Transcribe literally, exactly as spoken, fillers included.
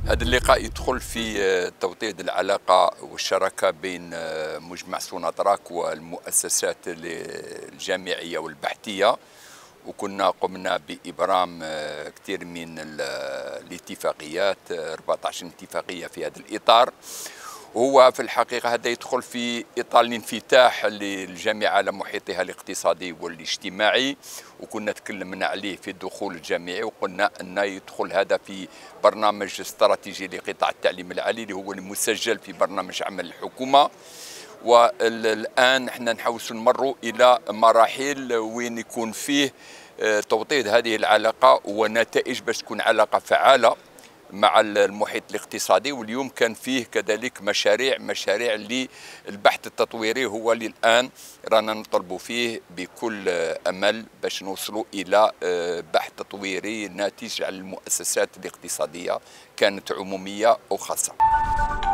هذا اللقاء يدخل في توطيد العلاقة والشراكة بين مجمع سوناطراك والمؤسسات الجامعية والبحثية، وكنا قمنا بإبرام كثير من الاتفاقيات، أربعة عشر اتفاقية في هذا الإطار. هو في الحقيقة هذا يدخل في إطار الانفتاح للجامعة على محيطها الاقتصادي والاجتماعي، وكنا تكلمنا عليه في الدخول الجامعي، وقلنا أن يدخل هذا في برنامج استراتيجي لقطاع التعليم العالي اللي هو المسجل في برنامج عمل الحكومة. والآن احنا نحوس نمروا إلى مراحل وين يكون فيه توطيد هذه العلاقة ونتائج باش تكون علاقة فعالة مع المحيط الاقتصادي. واليوم كان فيه كذلك مشاريع مشاريع للبحث التطويري، هو اللي الآن رانا نطلبوا فيه بكل أمل باش نوصلوا إلى بحث تطويري ناتج على المؤسسات الاقتصادية كانت عمومية أو خاصة.